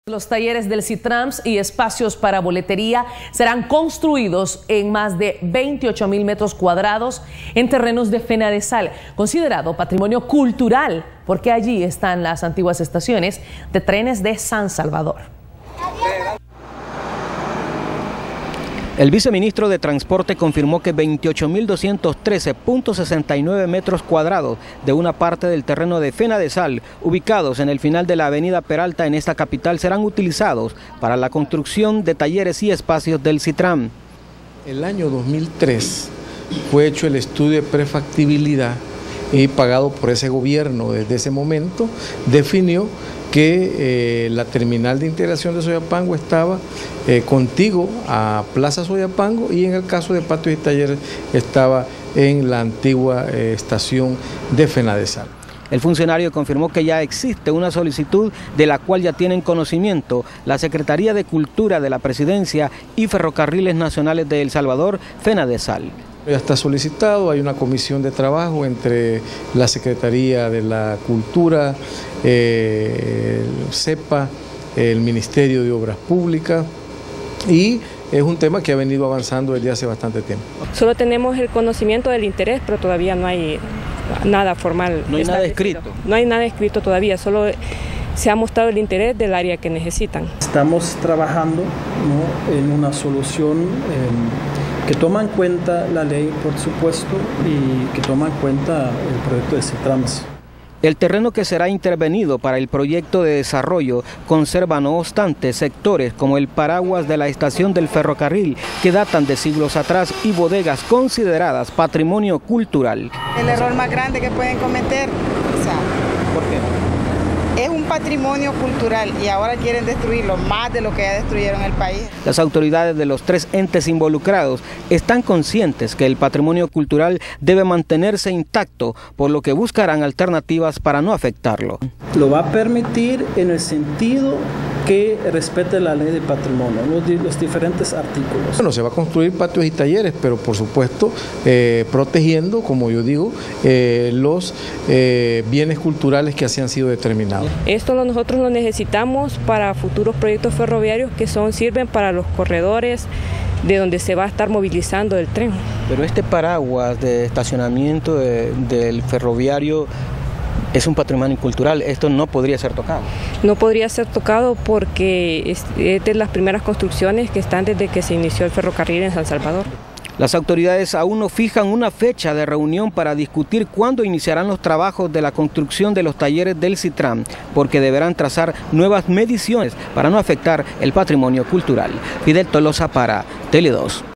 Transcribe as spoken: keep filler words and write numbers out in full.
Los talleres del Citrams y espacios para boletería serán construidos en más de veintiocho mil metros cuadrados en terrenos de Fenadesal, considerado patrimonio cultural, porque allí están las antiguas estaciones de trenes de San Salvador. El viceministro de Transporte confirmó que veintiocho mil doscientos trece punto sesenta y nueve metros cuadrados de una parte del terreno de Fenadesal, ubicados en el final de la avenida Peralta en esta capital, serán utilizados para la construcción de talleres y espacios del Citram. El año dos mil tres fue hecho el estudio de prefactibilidad y pagado por ese gobierno. Desde ese momento definió que eh, la terminal de integración de Soyapango estaba eh, contigo a Plaza Soyapango, y en el caso de patios y talleres estaba en la antigua eh, estación de Fenadesal. El funcionario confirmó que ya existe una solicitud de la cual ya tienen conocimiento la Secretaría de Cultura de la Presidencia y Ferrocarriles Nacionales de El Salvador, Fenadesal. Ya está solicitado, hay una comisión de trabajo entre la Secretaría de la Cultura, eh, el CEPA, el Ministerio de Obras Públicas, y es un tema que ha venido avanzando desde hace bastante tiempo. Solo tenemos el conocimiento del interés, pero todavía no hay nada formal. No hay nada escrito. No hay nada escrito todavía, solo se ha mostrado el interés del área que necesitan. Estamos trabajando, ¿no?, en una solución eh, que toma en cuenta la ley, por supuesto, y que toma en cuenta el proyecto de Citrams. El terreno que será intervenido para el proyecto de desarrollo conserva, no obstante, sectores como el paraguas de la estación del ferrocarril que datan de siglos atrás y bodegas consideradas patrimonio cultural. El error más grande que pueden cometer, o sea, ¿por qué? Es un patrimonio cultural y ahora quieren destruirlo más de lo que ya destruyeron el país. Las autoridades de los tres entes involucrados están conscientes que el patrimonio cultural debe mantenerse intacto, por lo que buscarán alternativas para no afectarlo. Lo va a permitir en el sentido que respete la ley de patrimonio, los, los diferentes artículos. Bueno, se va a construir patios y talleres, pero por supuesto eh, protegiendo, como yo digo, eh, los eh, bienes culturales que así han sido determinados. Esto nosotros lo necesitamos para futuros proyectos ferroviarios que son sirven para los corredores de donde se va a estar movilizando el tren. Pero este paraguas de estacionamiento de, del ferroviario es un patrimonio cultural, esto no podría ser tocado. No podría ser tocado porque es, es de las primeras construcciones que están desde que se inició el ferrocarril en San Salvador. Las autoridades aún no fijan una fecha de reunión para discutir cuándo iniciarán los trabajos de la construcción de los talleres del Citram, porque deberán trazar nuevas mediciones para no afectar el patrimonio cultural. Fidel Tolosa para Tele dos.